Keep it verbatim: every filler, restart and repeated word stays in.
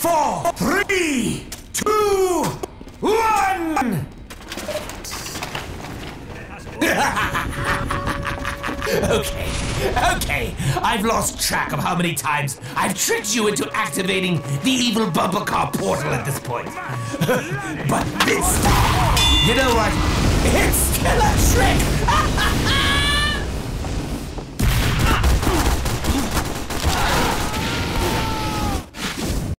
four, three, two, one! Okay, okay, I've lost track of how many times I've tricked you into activating the evil bumper car portal at this point. But this time, you know what? It's still a trick!